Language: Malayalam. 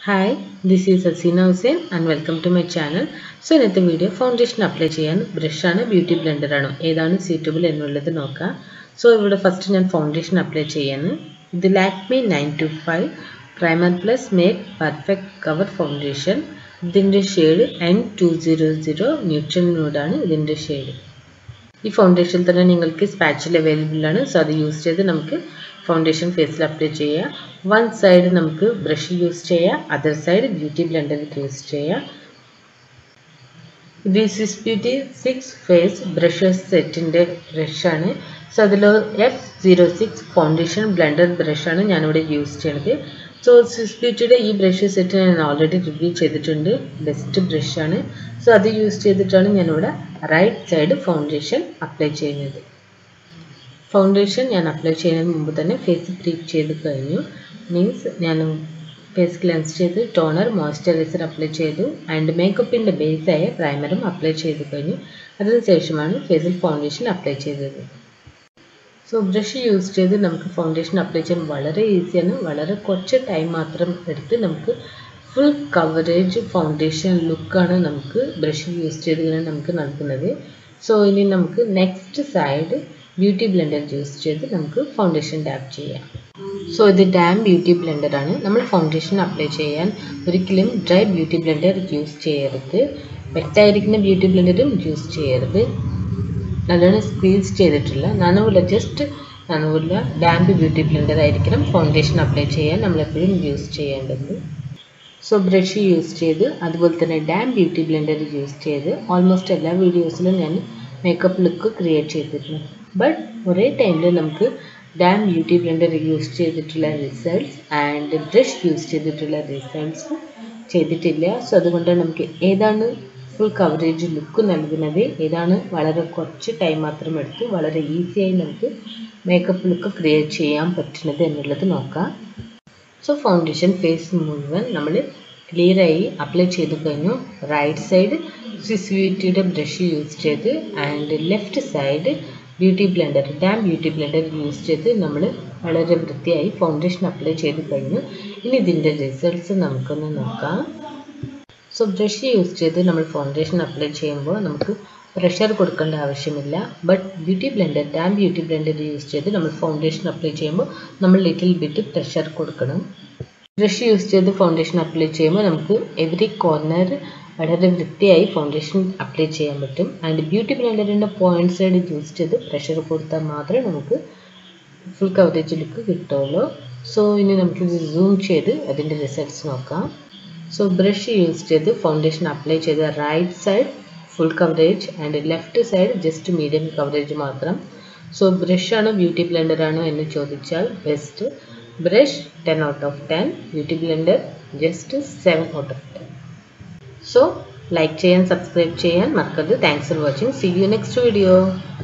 Hi, this is Hasina Hussain and welcome to my channel. So in this video, foundation apply cheyan brush ആണ് beauty blender ആണോ ഏതാണ് suitable എന്നുള്ളത് നോക്കാം. So ഇവിടെ first ഞാൻ foundation apply ചെയ്യാണ്. ഇത് Lakme 925 primer plus make perfect cover foundation. ഇതിന്റെ shade N200 neutral nude ആണ് ഇതിന്റെ shade. ഈ foundation തന്നെ നിങ്ങൾക്ക് spatula available ആണ്. So അത് യൂസ് ചെയ്ത് നമുക്ക് foundation face ൽ apply ചെയ്യാം. One side നമുക്ക് brush use ചെയ്യാം, other side beauty blender use ചെയ്യാം. This is beauty 6 face brushes set ന്റെ brush ആണ്. So അതിൽ F06 foundation blender brush ആണ് ഞാൻ ഇവിടെ യൂസ് ചെയ്യുന്നത്. So Swiss Beauty യുടെ ഈ brush set ഞാൻ already review ചെയ്തിട്ടുണ്ട്. Best brush ആണ്. So അത് യൂസ് ചെയ്തിട്ടാണ് ഞാൻ ഇവിടെ right side foundation apply ചെയ്യുന്നത്. Foundation ഞാൻ apply ചെയ്യുന്നതിന് മുമ്പ് തന്നെ face prep ചെയ്തു കഴിഞ്ഞു. Means ഞാൻ face cleanse ചെയ്തു, toner, moisturizer apply ചെയ്തു and makeup ന്റെ base ആയ primer apply ചെയ്തു കഴിഞ്ഞു. അതിനുശേഷമാണ് face foundation apply ചെയ്തത്. So brush യൂസ് ചെയ്ത് നമുക്ക് foundation apply ചെയ്യാൻ വളരെ ഈസി ആണ്. വളരെ കുറച്ച് ടൈം മാത്രം എടുത്ത് നമുക്ക് full coverage foundation look ആണ് നമുക്ക് brush യൂസ് ചെയ്ത് നമുക്ക് നൽകുന്നത്. So ഇനി നമുക്ക് next side beauty blender use ചെയ്ത് നമുക്ക് foundation dab ചെയ്യാം. So ഇത് damp beauty blender ആണ്. നമ്മൾ foundation apply ചെയ്യാൻ ഒരിക്കലും dry beauty blender യൂസ് ചെയ്യരുത്. wet ആയിരിക്കുന്ന beauty blender യൂസ് ചെയ്യരുത്. നല്ലോണം സ്ക്വീസ് ചെയ്തിട്ടില്ല, നനവുള്ള ജസ്റ്റ് നനവുള്ള damp beauty blender ആയിരിക്കണം foundation apply ചെയ്യാൻ നമ്മൾ എപ്പോഴും യൂസ് ചെയ്യേണ്ടത്. So brush യൂസ് ചെയ്ത് അതുപോലെ തന്നെ damp beauty blender യൂസ് ചെയ്ത് ഓൾമോസ്റ്റ് എല്ലാ വീഡിയോസിലും ഞാൻ മേക്കപ്പ് ലുക്ക് ക്രിയേറ്റ് ചെയ്തിരുന്നു. ബട്ട് ഒരേ ടൈമിൽ നമുക്ക് damp beauty blender യൂസ് ചെയ്തിട്ടുള്ള റിസൾട്ട്സ് ആൻഡ് ബ്രഷ് യൂസ് ചെയ്തിട്ടുള്ള റിസൾട്ട്സ് ചെയ്തിട്ടില്ല. സോ അതുകൊണ്ട് നമുക്ക് ഏതാണ് ഫുൾ കവറേജ് ലുക്ക് നൽകുന്നത്, ഏതാണ് വളരെ കുറച്ച് ടൈം മാത്രം എടുത്ത് വളരെ ഈസിയായി നമുക്ക് മേക്കപ്പ് ലുക്ക് ക്രിയേറ്റ് ചെയ്യാൻ പറ്റുന്നത് എന്നുള്ളത് നോക്കാം. സോ ഫൗണ്ടേഷൻ ഫേസ് മുഴുവൻ നമ്മൾ ക്ലിയർ ആയി അപ്ലൈ ചെയ്ത് കഴിഞ്ഞു. റൈറ്റ് സൈഡ് സ്വിസ് ബ്യൂട്ടിയുടെ ബ്രഷ് യൂസ് ചെയ്ത് and left side beauty blender damp beauty blender use ചെയ്ത് നമ്മൾ വളരെ വൃത്തിയായി ഫൗണ്ടേഷൻ അപ്ലൈ ചെയ്ത് കഴിഞ്ഞു. ഇനി ഇതിൻ്റെ റിസൾട്ട്സ് നമുക്കൊന്ന് നോക്കാം. സോ ബ്രഷ് യൂസ് ചെയ്ത് നമ്മൾ ഫൗണ്ടേഷൻ അപ്ലൈ ചെയ്യുമ്പോൾ നമുക്ക് പ്രഷർ കൊടുക്കേണ്ട ആവശ്യമില്ല. But beauty blender damp beauty blender use ചെയ്ത് നമ്മൾ ഫൗണ്ടേഷൻ അപ്ലൈ ചെയ്യുമ്പോൾ നമ്മൾ ലിറ്റിൽ ബിറ്റ് പ്രഷർ കൊടുക്കണം. ബ്രഷ് യൂസ് ചെയ്ത് ഫൗണ്ടേഷൻ അപ്ലൈ ചെയ്യുമ്പോൾ നമുക്ക് എവറി കോർണർ വളരെ വൃത്തിയായി ഫൗണ്ടേഷൻ അപ്ലൈ ചെയ്യാൻ പറ്റും. ആൻഡ് ബ്യൂട്ടി ബ്ലെൻഡറിൻ്റെ പോയിന്റ് സൈഡ് യൂസ് ചെയ്ത് പ്രഷർ കൊടുത്താൽ മാത്രമേ നമുക്ക് ഫുൾ കവറേജ് ലുക്ക് കിട്ടുള്ളൂ. സോ ഇനി നമുക്കിത് സൂം ചെയ്ത് അതിൻ്റെ റിസൾട്ട്സ് നോക്കാം. സോ ബ്രഷ് യൂസ് ചെയ്ത് ഫൗണ്ടേഷൻ അപ്ലൈ ചെയ്ത right side full coverage and left side just medium coverage മാത്രം. സോ ബ്രഷാണോ ബ്യൂട്ടി ബ്ലെൻഡർ ആണോ എന്ന് ചോദിച്ചാൽ best brush 10 out of 10, beauty blender just 7 out of 10. So like ചെയ്യാൻ സബ്സ്ക്രൈബ് ചെയ്യാൻ മറക്കരുത്. Thanks for watching. See you next video.